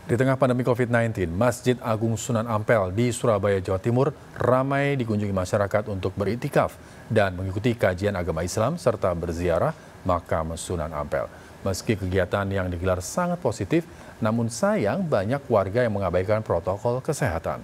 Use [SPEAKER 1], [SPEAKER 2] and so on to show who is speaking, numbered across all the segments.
[SPEAKER 1] Di tengah pandemi COVID-19, Masjid Agung Sunan Ampel di Surabaya, Jawa Timur ramai dikunjungi masyarakat untuk beriktikaf dan mengikuti kajian agama Islam serta berziarah makam Sunan Ampel. Meski kegiatan yang digelar sangat positif, namun sayang banyak warga yang mengabaikan protokol kesehatan.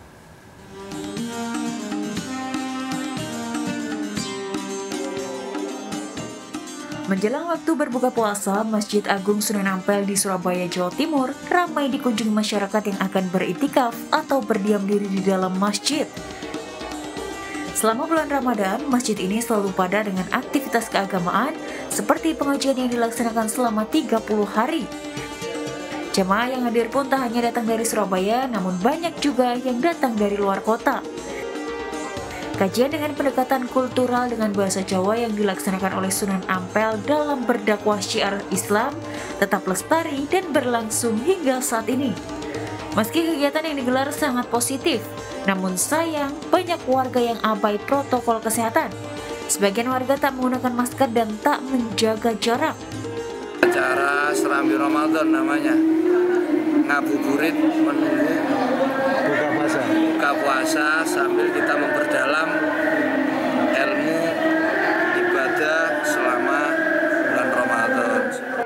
[SPEAKER 2] Menjelang waktu berbuka puasa, Masjid Agung Sunan Ampel di Surabaya, Jawa Timur ramai dikunjungi masyarakat yang akan beriktikaf atau berdiam diri di dalam masjid. Selama bulan Ramadan, masjid ini selalu padat dengan aktivitas keagamaan seperti pengajian yang dilaksanakan selama 30 hari. Jemaah yang hadir pun tak hanya datang dari Surabaya, namun banyak juga yang datang dari luar kota. Kajian dengan pendekatan kultural dengan bahasa Jawa yang dilaksanakan oleh Sunan Ampel dalam berdakwah syiar Islam tetap lestari dan berlangsung hingga saat ini. Meski kegiatan yang digelar sangat positif, namun sayang banyak warga yang abai protokol kesehatan. Sebagian warga tak menggunakan masker dan tak menjaga jarak.
[SPEAKER 3] Acara Serambi Ramadan namanya, ngabuburit menunggu buka puasa sambil kita memperdalam ilmu ibadah selama bulan Ramadan.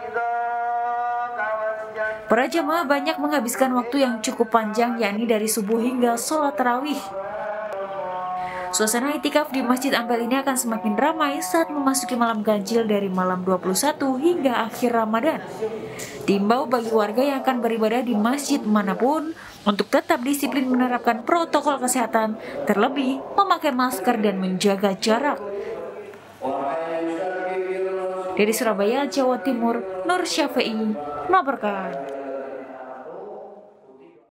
[SPEAKER 2] Para jemaah banyak menghabiskan waktu yang cukup panjang, yakni dari subuh hingga sholat tarawih. Suasana iktikaf di Masjid Ampel ini akan semakin ramai saat memasuki malam ganjil dari malam 21 hingga akhir Ramadan. Diimbau bagi warga yang akan beribadah di masjid manapun untuk tetap disiplin menerapkan protokol kesehatan, terlebih memakai masker dan menjaga jarak. Dari Surabaya, Jawa Timur, Nur Syafi'i melaporkan.